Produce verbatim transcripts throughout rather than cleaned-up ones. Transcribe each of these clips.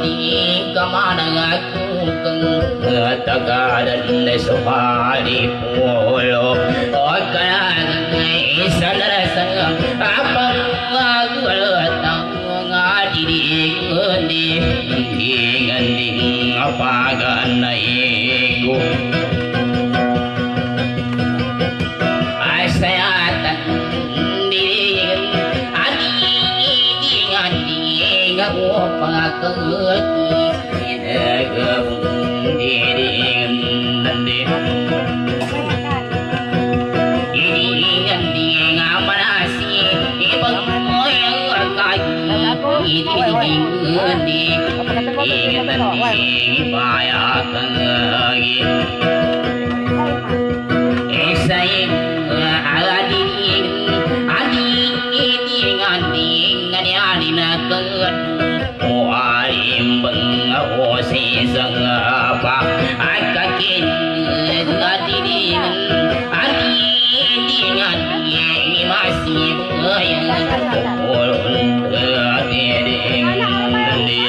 ni kemana aku kengatakan sepadi pulau akan sadar sang apa aku datang ngadi di dengan ding apa ganai ku asayatan diri adi dengan ding apa kengati gabung diri nande ini nganti ngamanasi ibang moyang kaki ini ngendi ingatan ibayatan lagi esai adi adi ini nganti ngani alina kedu warim beng osi sang apa akakin adi dengan adi dengan ini masih bayang ulun adi dengan adi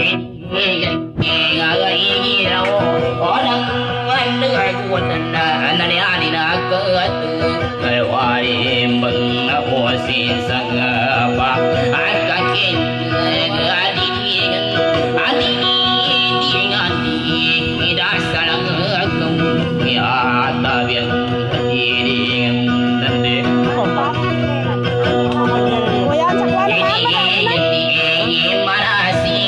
ini ini orang mendengar kuatan nani adi nak ketu warim beng osi sang apa akakin adi adi dengan di dasar aku ya tabian diri nande ini marasi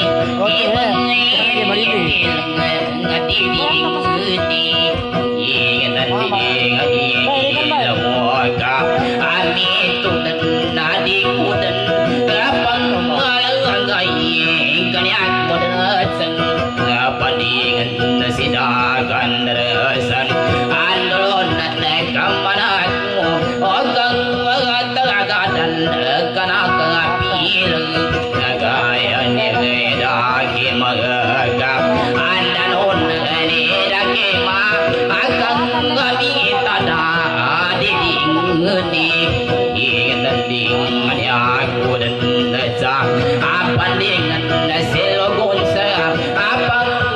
sidagan resan andron kamanaku ogang tagadan kana kapil nagaya ni dagi magaga andanon ni dagi ma agang gabi tada diding ni ingan ding aku dan sa apa dengan selogon sa apa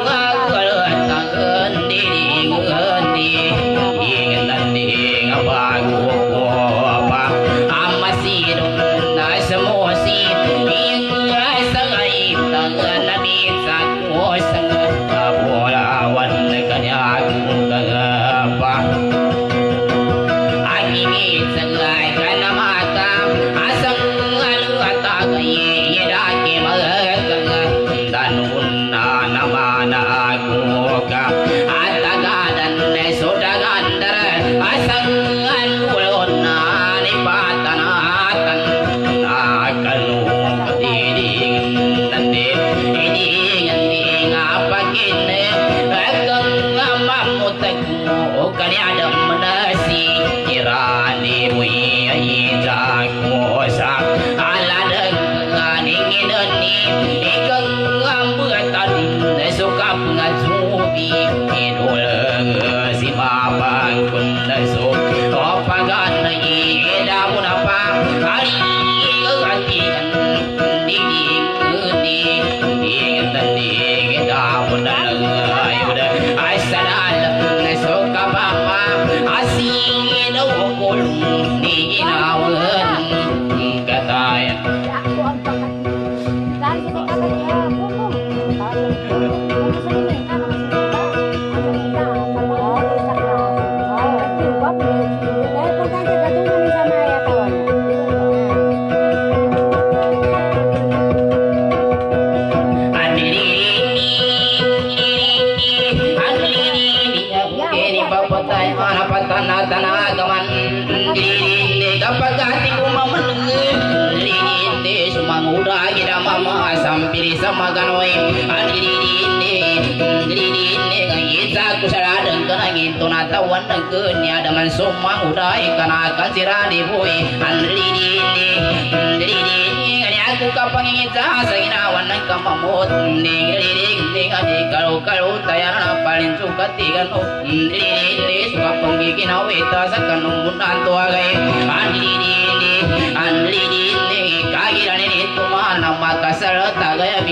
tawan kenya dengan semua udai karena akan sirah dibui andri dini andri dini kanya aku kapang ingin sahasa ginawan ng kamamot ning ding ding adi kalau kalau tayaran paling suka tiga no andri dini suka penggiginaw ita sa kanumunan tuagay andri dini andri dini kagiran ini tuman makasal tagay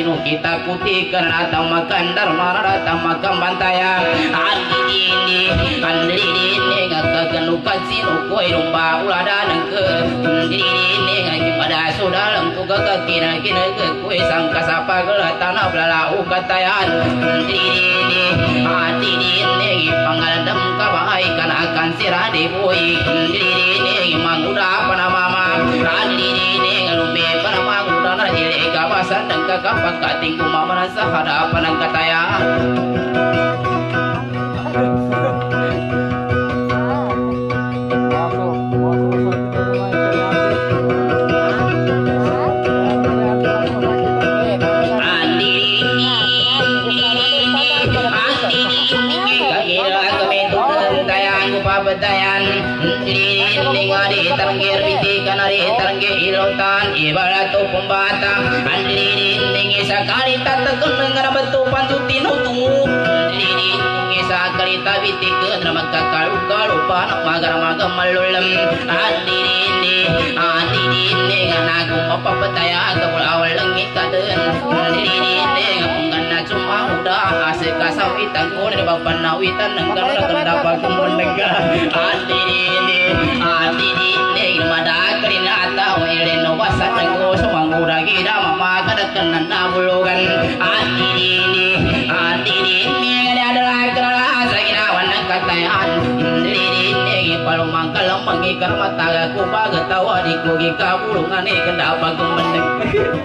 sinu kita kuti karena tamakan dharma tamakan bantaya andi ini andi ini ngakakenukan sinu koi rumba ulada nengke andi ini ngaki pada sudalam tu kakakina kina ke koi sangka sapa gelah tanah belala ukatayan andi ini andi ini pangaladam kabai kana akan sirade boy andi ini manguda panamama andi ini ngalumbe panamaguda na jile kawasan dan kakak kating kumamana sahada panang kataya Betayan di ngadi tanggir biti kanari tanggir ilotan ibaratu pembata andiri ningi sakali tatakun dengan betu pantutin utumu andiri ningi sakali tabiti ke nama kakalu kalu panak magar magar malulem andiri ni andiri dengan aku apa betaya kebul awal lengi kaden andiri dengan cuma udah asik kasau itang kau dari bapak nawitan nengkar nengkar dapat kemenegah andiri ini andiri ini mada kerina atau ini nobasan nengko semua udah kita mama kada kena nabulugan andiri ini andiri ini adalah kerana saya wanang katayan andiri ini kalau mangkal mengikat mata aku bagai tawa di kugi kabulungan ini kena dapat kemenegah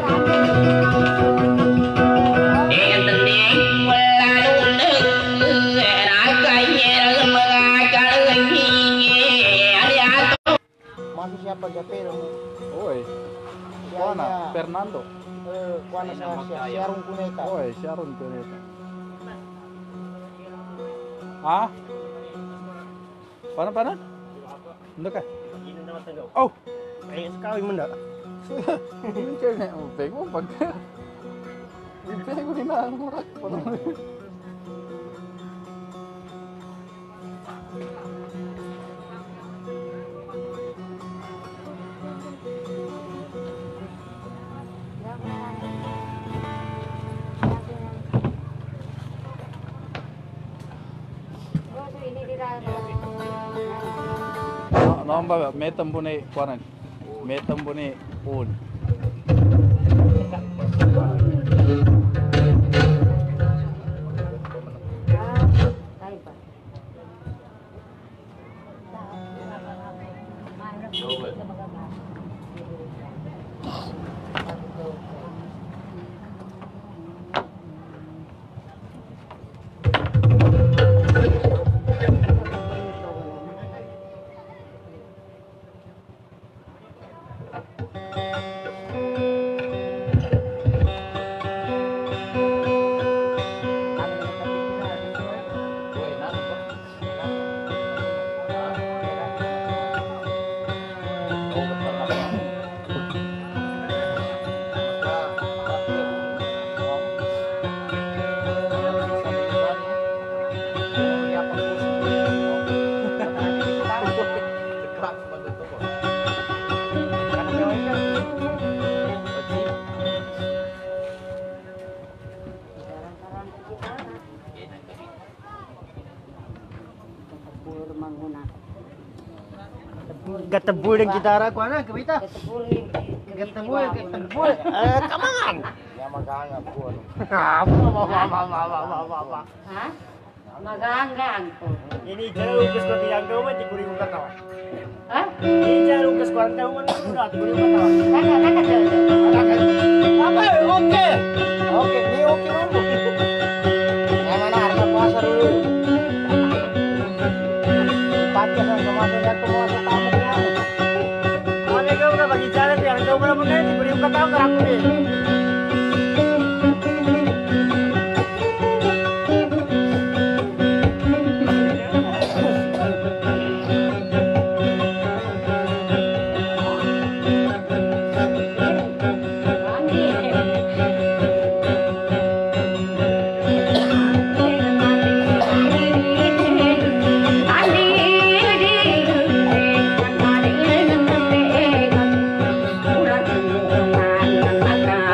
siapa Japero? Oi. Kuana Fernando. Eh, kuana sa Sharon Cuneta. Oi, Sharon Cuneta. Ah? Pana pana? Ndak ka? Oh. Ay sekali mendak. Ini kayaknya mau pengen pakai. Ini pengen ni nak murah. Nombor metam bune kuaran, metam bune un. Ketebul dan gitara ku ana kebita. Ketebul ketebul ketebul. Eh, kamangan. Ya magang aku. Apa apa apa apa apa. Hah? Magang aku. Ini jalan ukes ko tiyang ko man tikuri ko katawa. Hah? Ini jalan ukes ko tiyang man udah tikuri ko katawa. Kaka kaka tuh. Apa? Oke. Oke, ini oke mampu. Yang mana harga puasa dulu. Pakai sama masuknya semua tamu kamu. Mana kau udah bagi jalan yang kau berapa kali diberi muka kau ke aku ni. Hãy subscribe cho kênh Ghiền Mì Gõ để không bỏ lỡ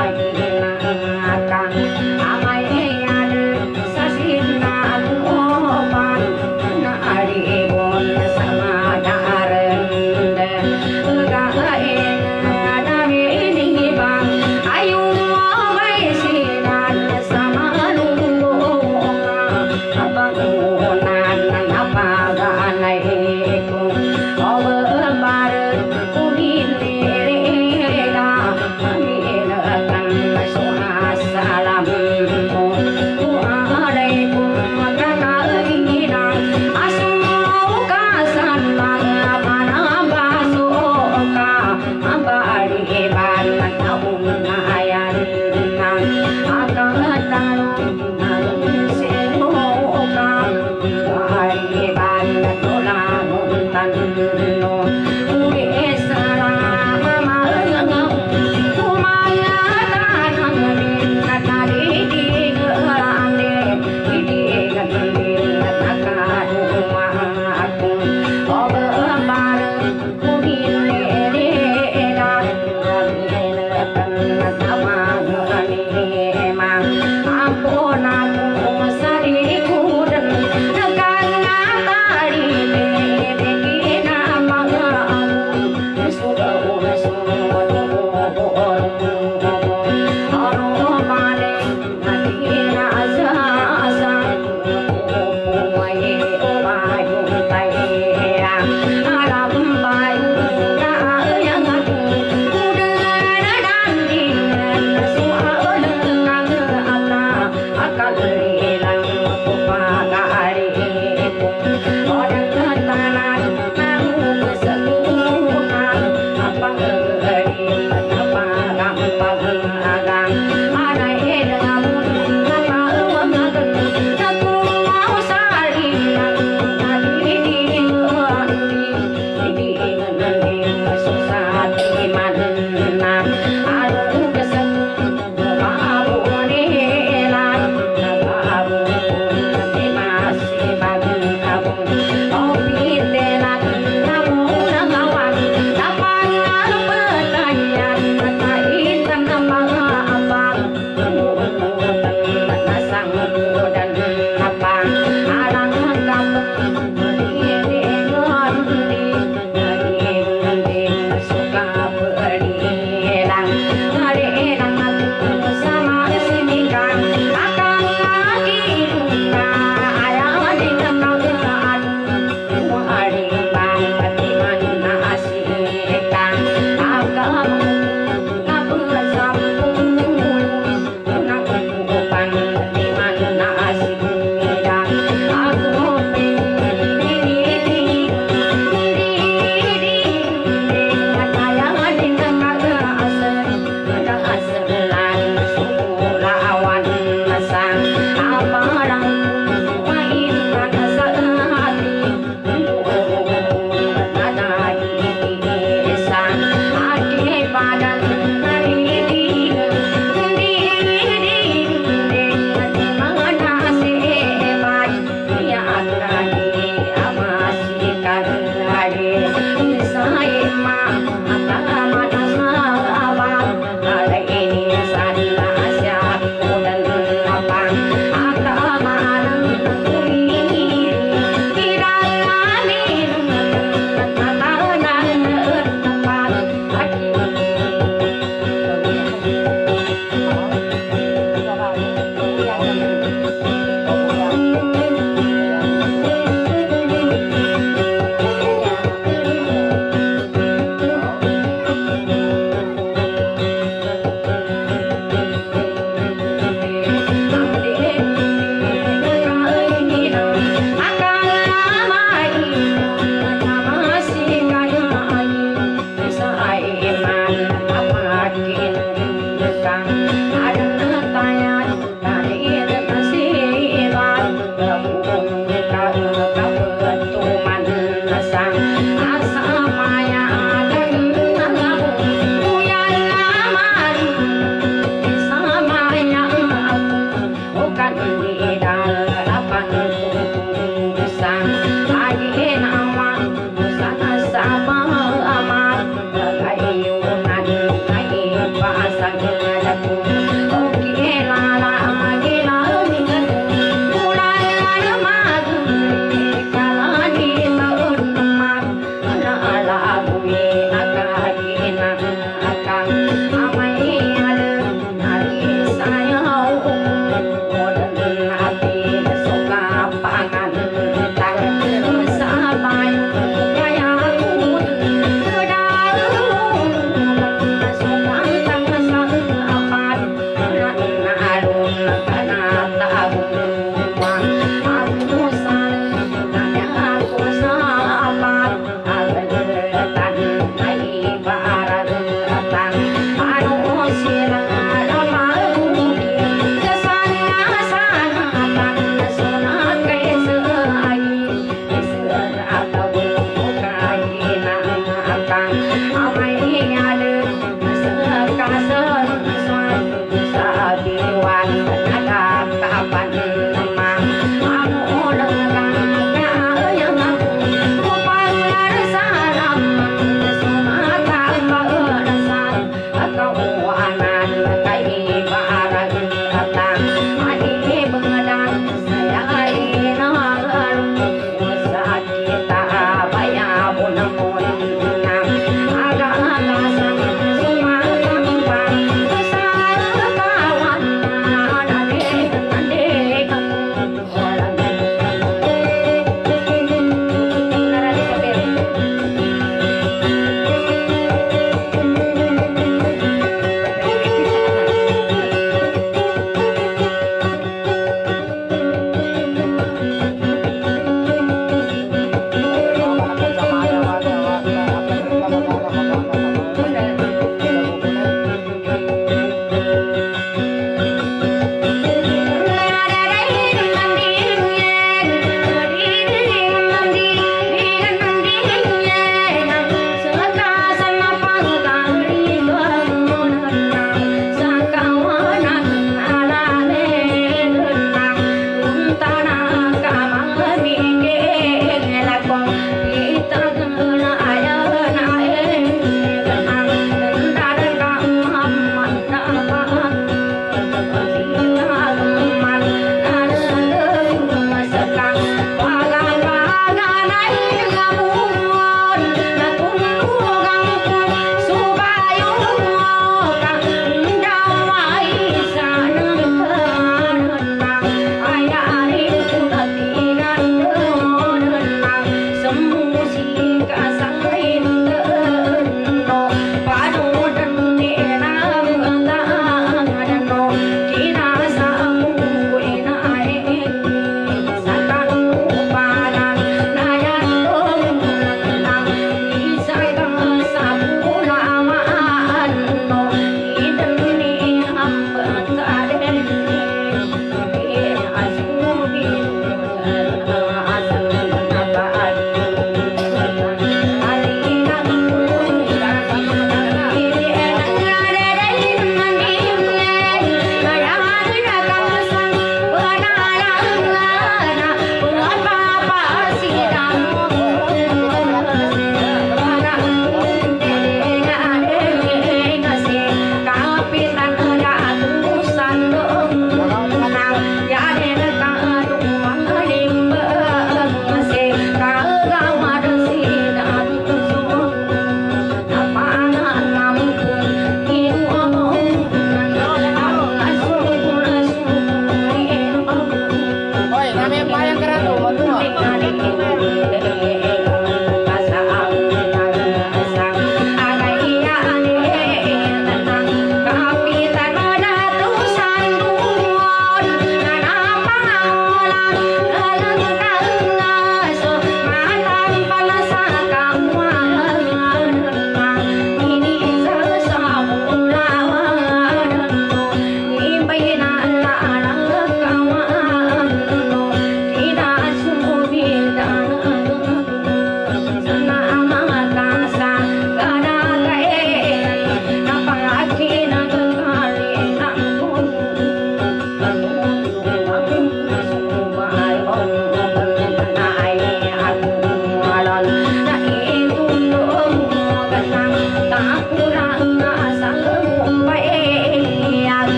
Ada tanya tadi kasih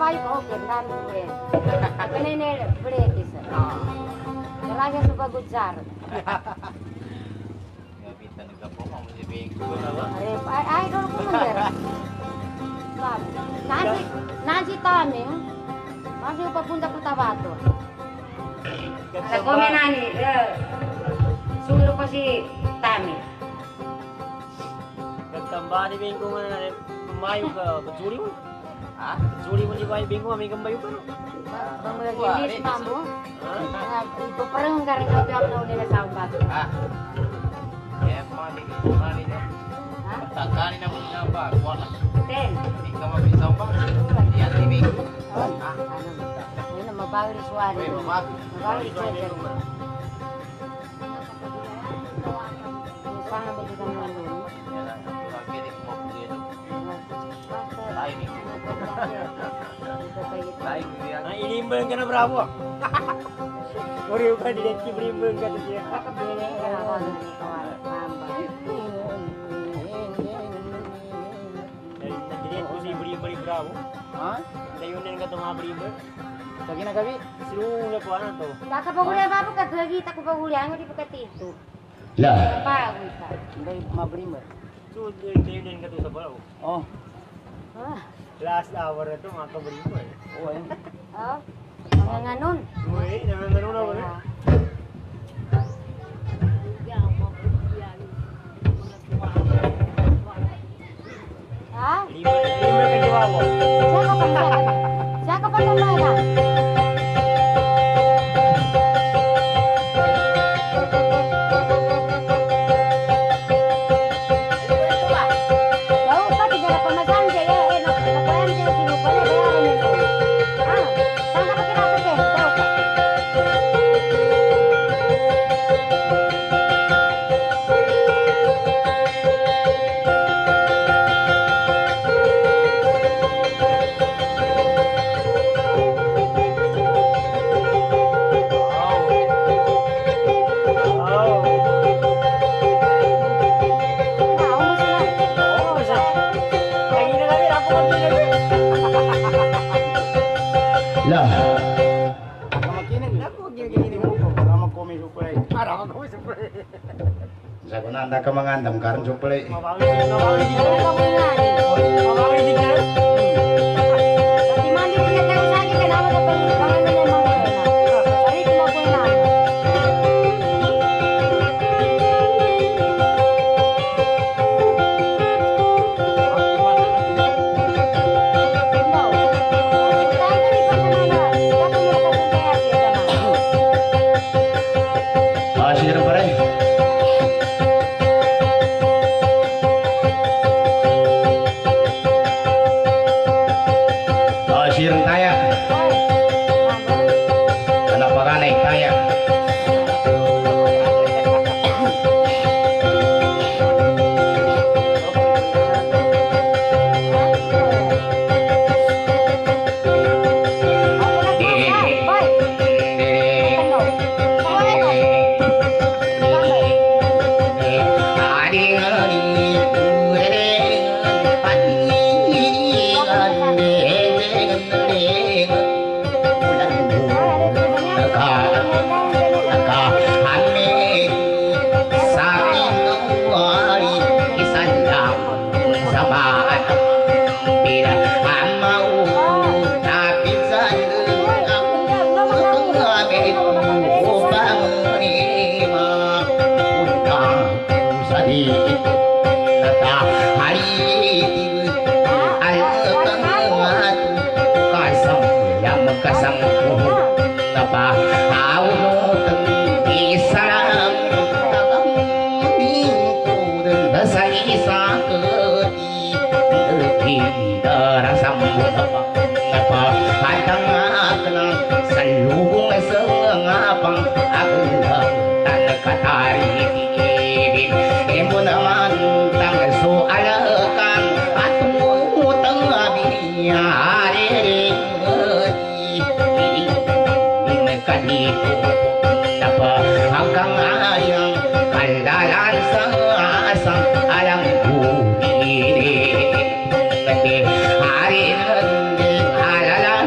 baik kok kendan boleh. Ini ini boleh bisa. Lagi suka gujar. Ya kita juga pomong mesti bingung. Ay ay dulu kumander. Nanti nanti taming. Masih papunta ke Tabato. Ada komenani, suruh ko si Tami. Nagtamba ni Bingo nga na mayo ka, batsuri mo. Ha? Batsuri mo di ba yung Bingo, may kambayo ka no? Pembagian mambo. Itu perang garing ang tiap na nila sa bato. Ha? Ya mali mali na. Ha? Takani na mo na ba? Wala. Ten. Ikaw mabisa ba? Yan tibig. Oh, ano? Ano mabawal suwari. Uy, mabawal. Mabawal suwari. Sana ba kita nandun? Yan ang pagkili mo po yan. Lain ni. Lain ni yan. Ang inimbang ka na bravo. Uri ka di deti inimbang ka siya. Bini ka na ako ni kawal. Mamba. Nagdiret ko si inimbang bravo. Ha? Dayunin ka itong mga inimbang. Lagi na gabi. Silunga ko ano to. Kakapaguli ba po katlagi ta ko paguli ang di pagkatito. Lah. Pa kita. Hindi mabrimer. So dayunin ka to sa balaw. Oh. Ah. Last hour na to mga kabrimer. Oh, ayun. Oh. Mga nganon. Uy, nangangaroon na wala. Ha? Inimbang ka diwa mo. Siya ka pa Siya ka pa na. Jauh pa tidak pemasan dia ya, eh nak nak dia sini boleh bayaran itu. Ah, sana pakai apa deh? Jauh pa. Nah, umur sila. Lah. Makinig. Ako gini-gini mo ko para mag-comment supply. Para mag-comment supply. Sa kunanda ka mangandam karon suplay. Jauh ka muna. Di mandi dia tahu saja kenapa ke pangan dia mau enak. Hari itu mau enak. Masih pare. Masih taya. Kenapa kan naik taya? Kasang apa au từng kỳ sang tăng minggu dan sai sa cơ đi từ khi đã sam apa hadang akna salung seng apang agla tan katari bin emun mantang soal kan atu tengah biya kanito dapat hanggang ayang kaldalan sa asang alang bumili nanti hari nanti alalan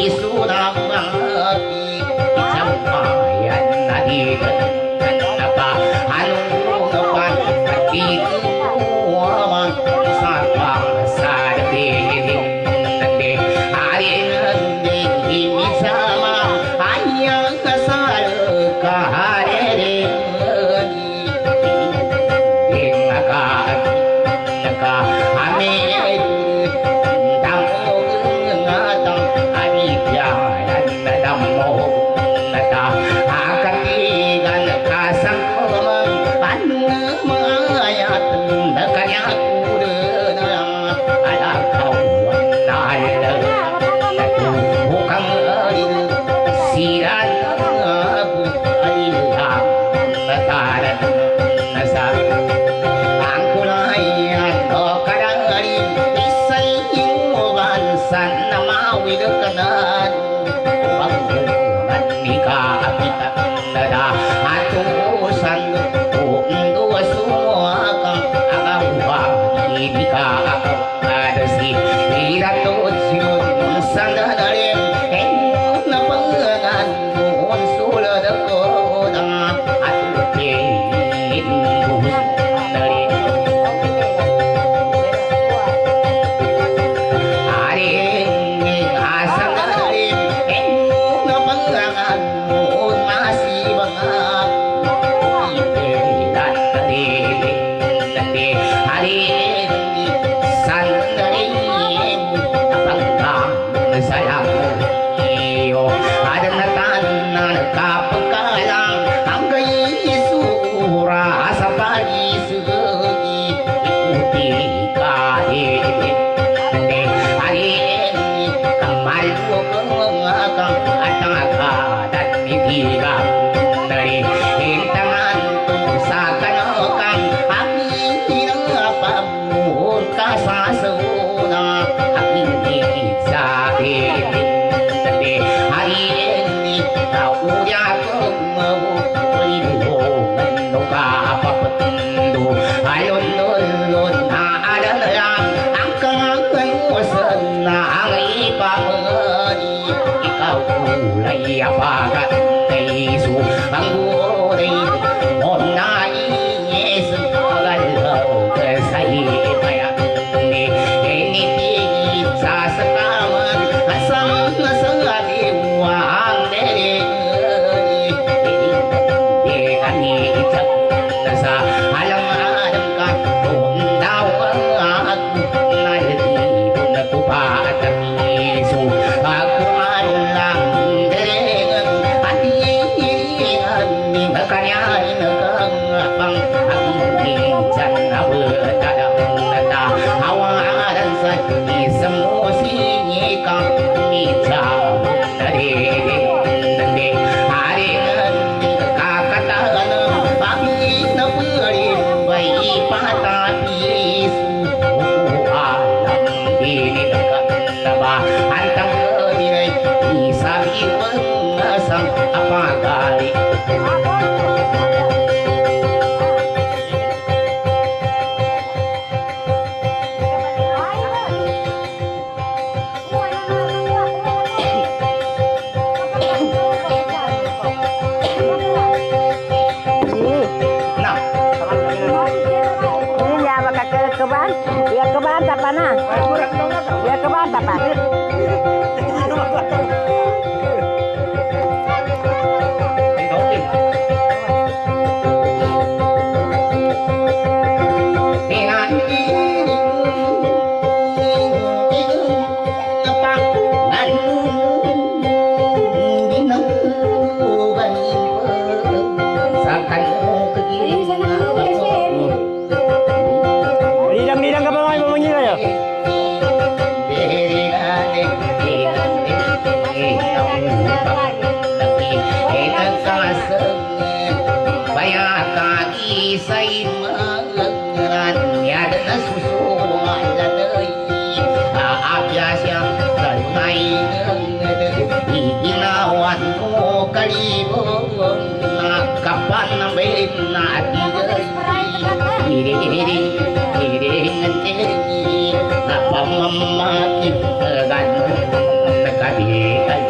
Apa mama kita kan nak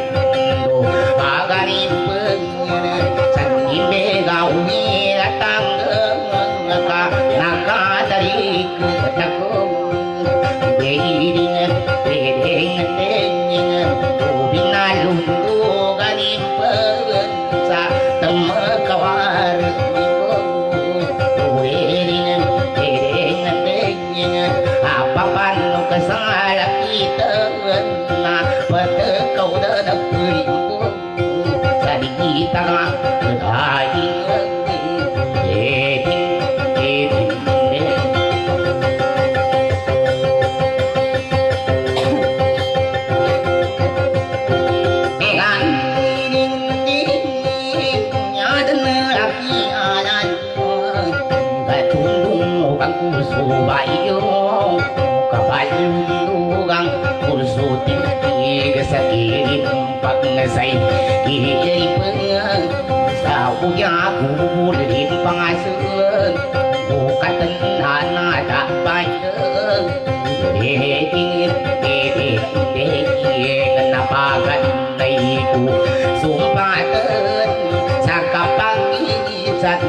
subayo kapalugang puso tinggi sa kirim pagnasay kiri pengang sa uya kubulim pangasun bukatan hana dapayan dedir dedir dedir napagan naiku sumpatan sa kapangisan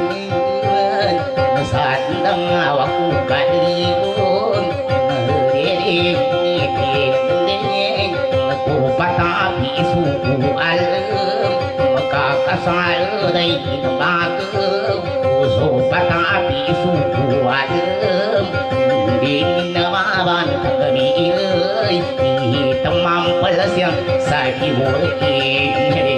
sandang awakku kalibun dering dering ku patapi suku alam maka kasal dai bakem so patapi suku alam din naman kami euy temam pelas yang sagi working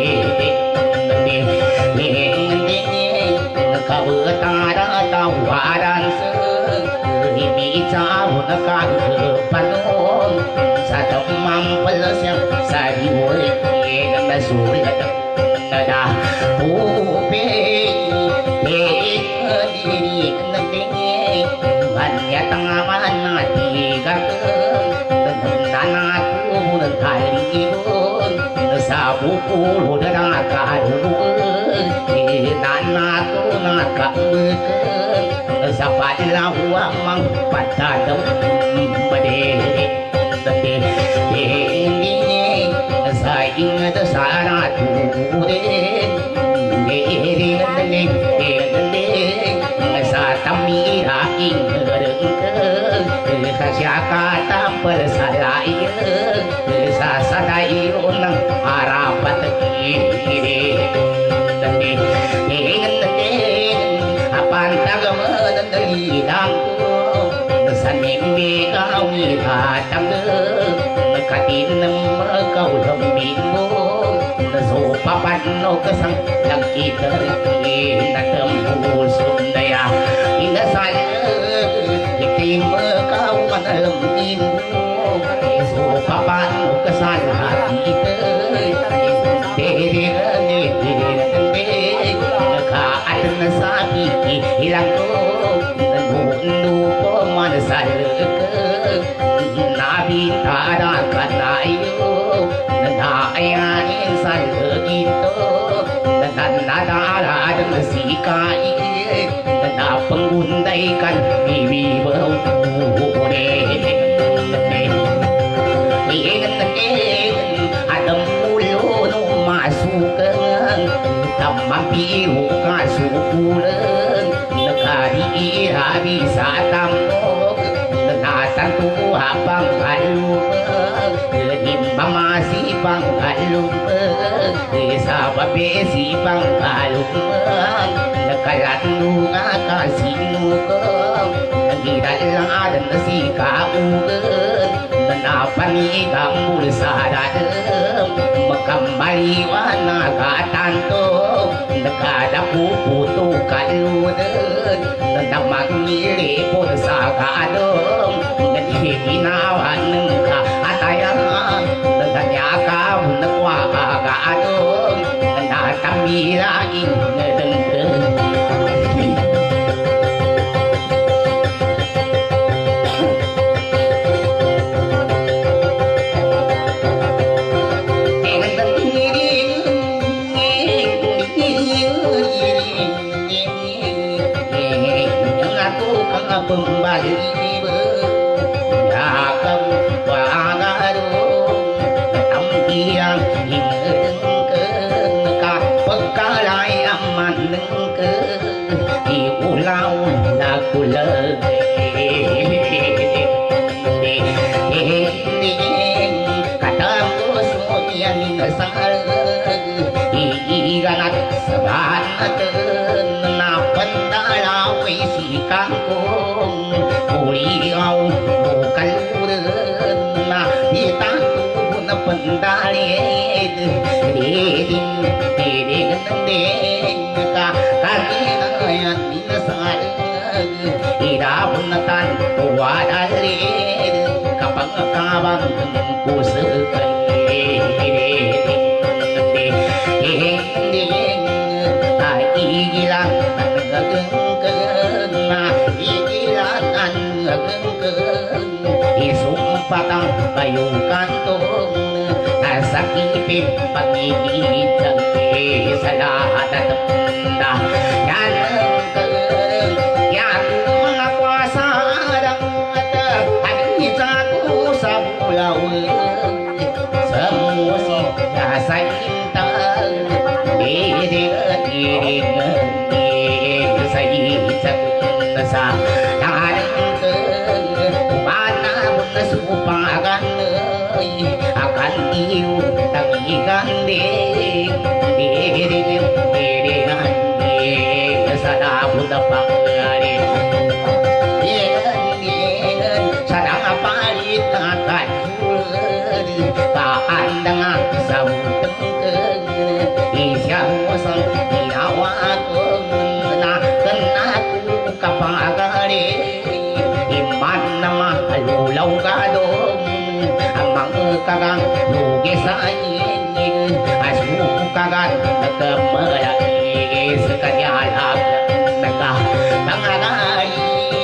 kau tara tawaran se bicara nak kepanon satu mampel yang sari boleh dengan sulit nada pupe diri kenting banyak tengah mana tiga tanah kubur kali pun sabu puluh dan kadun tanah tu nak meken sapat lawa mang patadam bade bade ini saya ingat sarat turen deri nandeng nandeng satamira ingereng ke kasyaka tampel salai sasadai onang harapat ini dandi ingin pantang menendang saning kau datang katin kau lembimo so papan no kesang yang kita nak tembus sundaya indah saya itim kau menelembimo so papan no kesang hati diri sabi hilang nundu peman salke nabi tada katayo na ayanin salke itu dan nada dan sikai na penggundaikan bibi bau adam mulu no masuk tamampi muka sukulen nekari habis tamok nekatan tu abang kalung nimbang masih bang kalung sabab besi bang kalung nekalat nunga kasih nukong tidak ladan si kaugen kenapa ni kamu sadadem kembali wana katanto nekada pupu tu kaluden nendamak ngiri pun sakadom nenhinawan nengka ataya nenanyaka nekwa kagadom nenatambila ingedengdeng kembali berjagam wangarung tampiang ingedengken ka pekalai aman nengke diulau nakule katamu semuanya ninasal iganat sebanaten napendalau isi kangkung kuliau kaluren na itatu na pendalit diding diding ding ka kanina ninasal idapun natan tuwadalit kapag kabang kusekai igilan nagagengken na igilan ayu kantung nasakipin pangigitang salada tenda yan keng yan mga kwasadang hanizaku sa pulau semusi dasay intang didiring sa sa tanang keng mana muna supagan akan iyo tangigan ding diring diringan sa dabot na pangyari sadang palit na kajulan kaandang sa muteng isyang wasang ginawa kong na kanaku kapagari iman na mahalulaw ka doon ang mga kagang lugi sa inig asu kagang nagkamalaki sa kanya lang nagkatangalay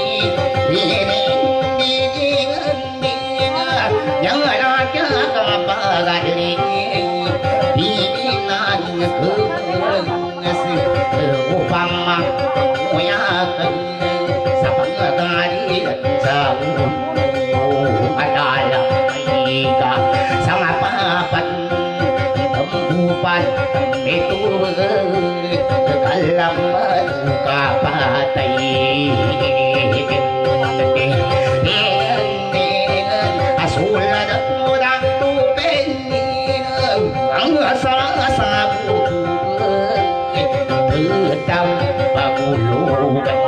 yang raja kapagali pilihan keungasi upang mengmuyakan sa pangagali sa adalah ika sa mapapan tembupan itu kalaman kapatay asulan mudang tupin ang asa-asa butuan tetap pagulugan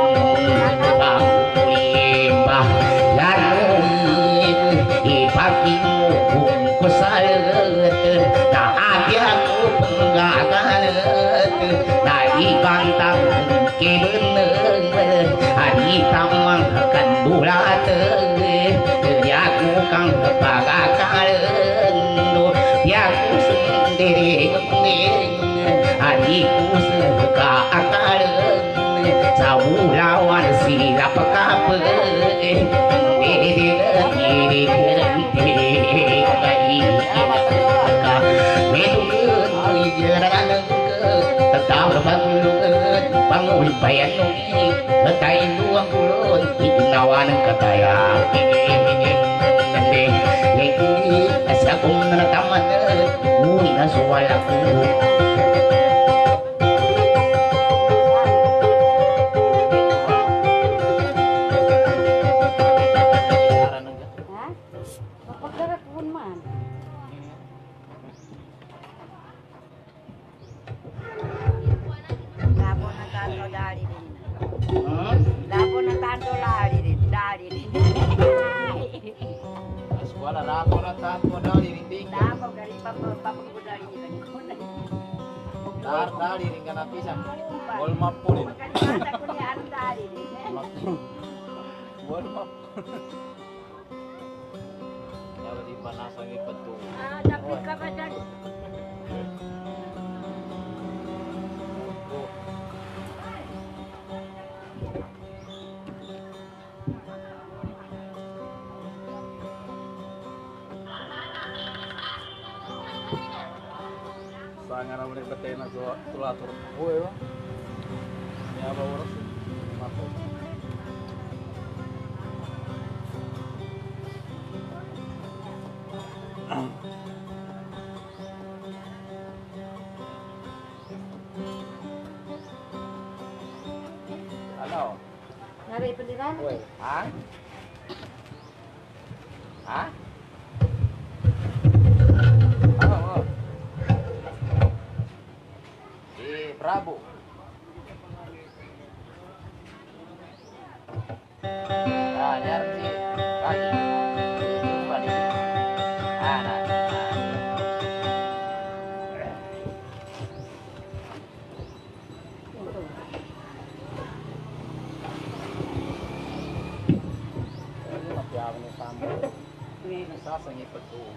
pagkulimba lanuin ipagimukong kusalat na abiyang penggagalat na ibantang kibeneng haditang mga kandulat yaku kang pagakalan yaku sendiri adikku suka akalan sa ulawan silap kapal pangulit bayan nung nagkain luang kulon itinawa ng kataya hindi asa kong nataman uwi na suwala ko Sangat ramai ketena tulatur. Oh ya. Ya apa urus? Maaf. Halo. Nari pendiran? Woi, ah? Ah? Halo. Eh, Prabu. Ah, Jarzi. Kaki. Coba nih. Ah, nah. Sasang ikut tuh.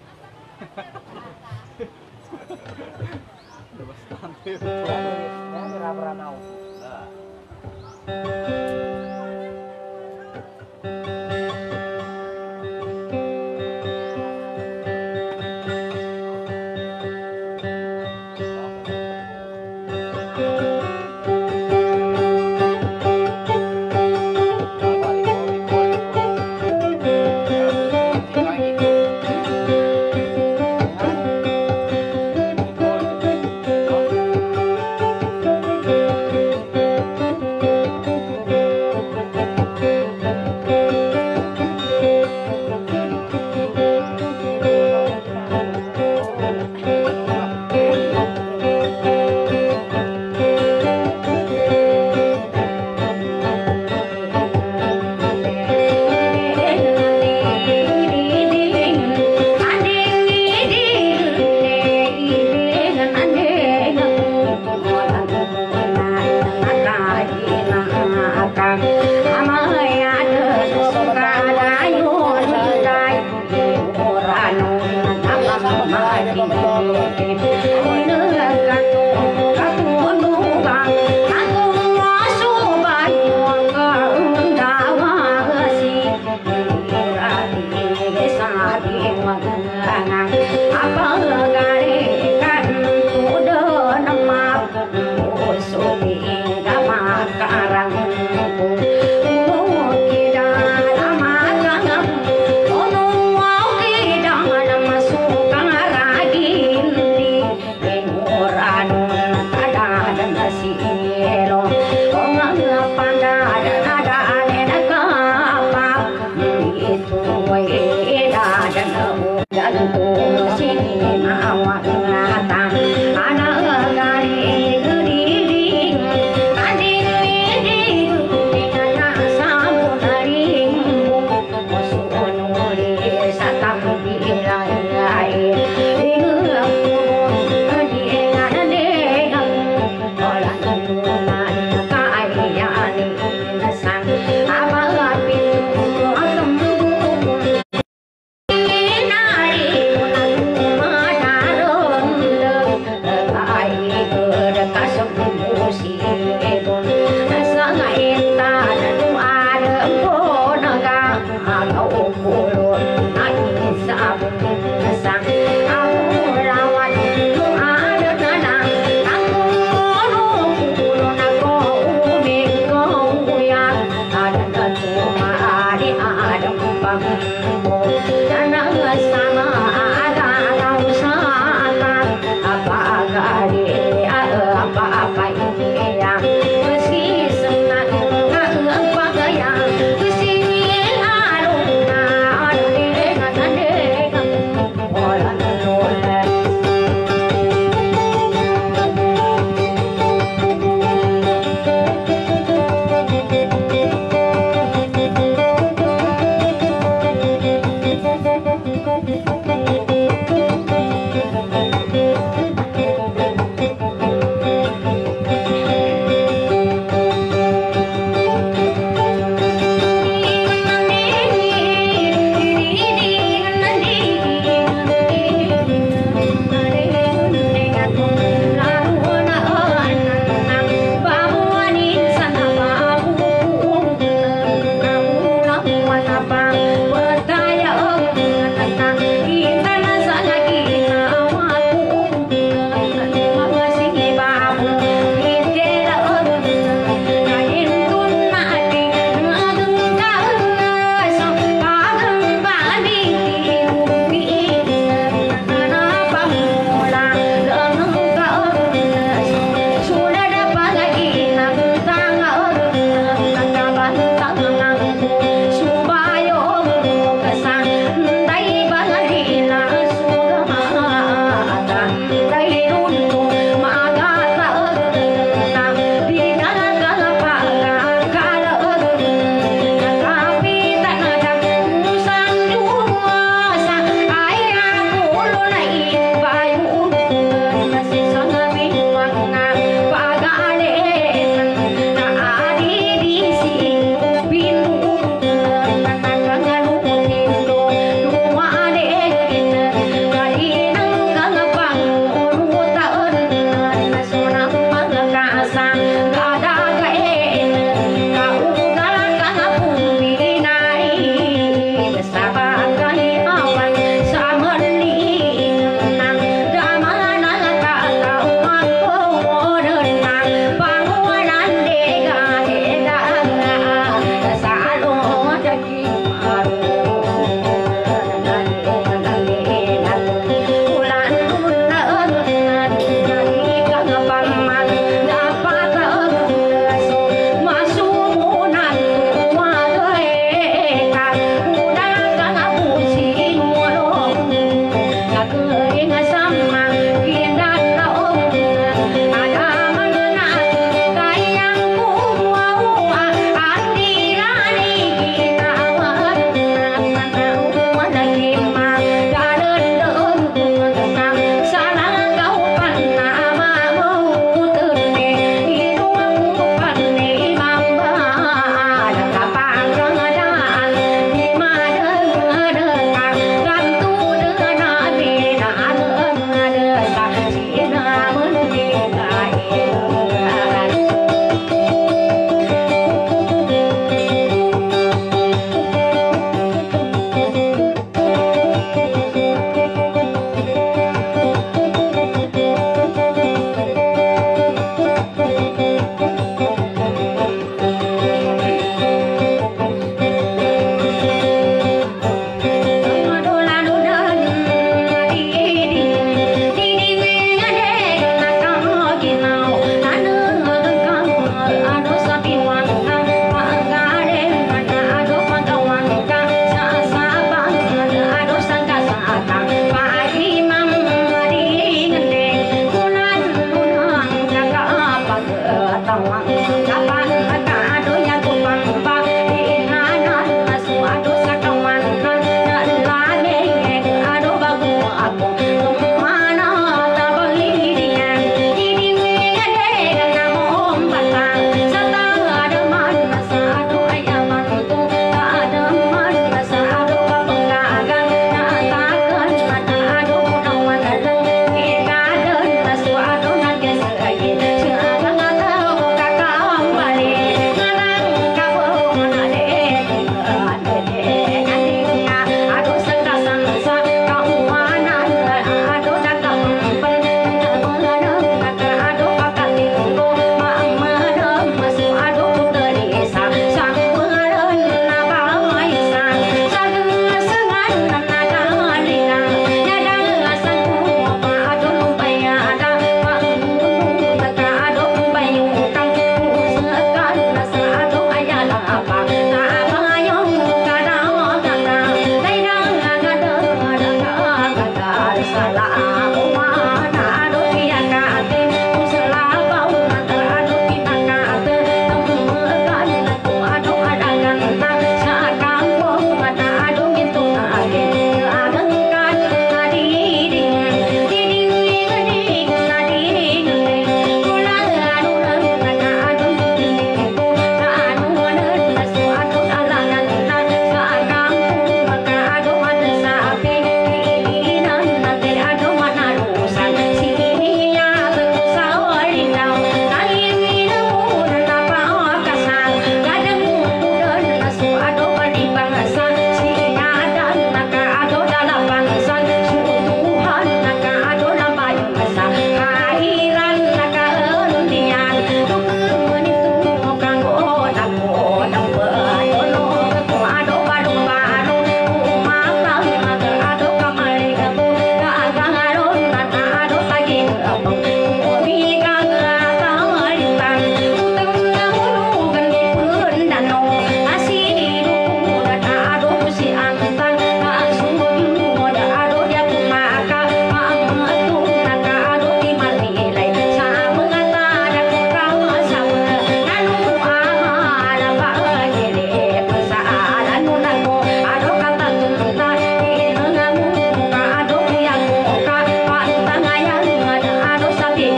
Bastante. Ya, berapa mau? Nah. Anu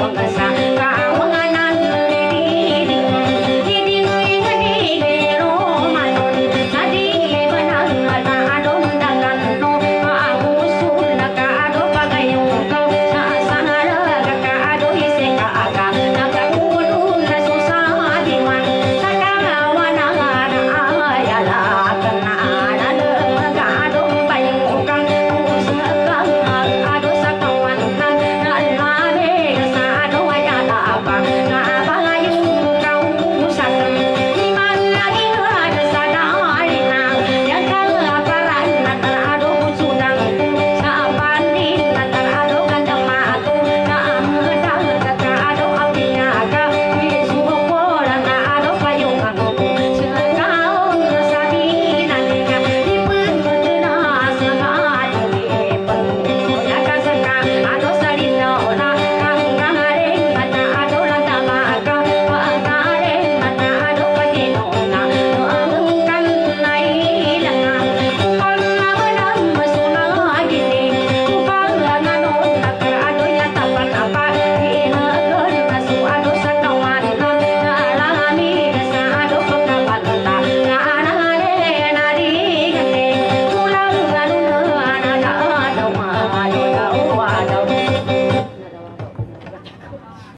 kasama